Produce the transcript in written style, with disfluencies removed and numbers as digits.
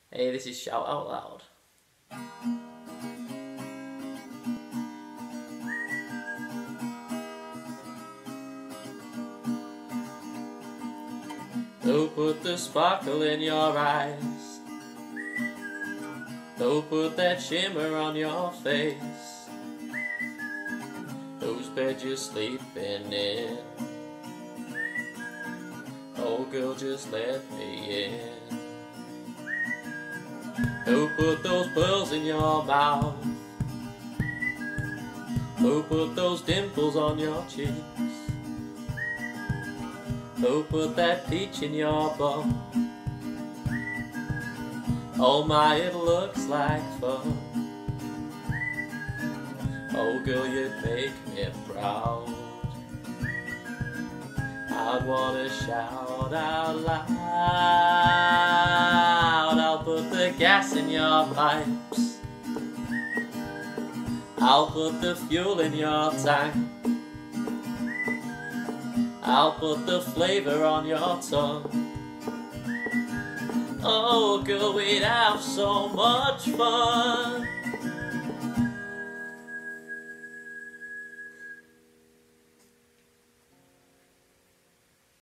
Hey, this is Shout Out Loud. Don't put the sparkle in your eyes. Don't put that shimmer on your face. Whose bed you're sleeping in? Oh girl, just let me in. Don't put those pearls in your mouth. Don't put those dimples on your cheeks. Don't put that peach in your bum. Oh my, it looks like fun. Oh girl, you make me proud. I wanna shout out loud. I'll put the gas in your pipes. I'll put the fuel in your tank. I'll put the flavor on your tongue. Oh girl, we'd have so much fun.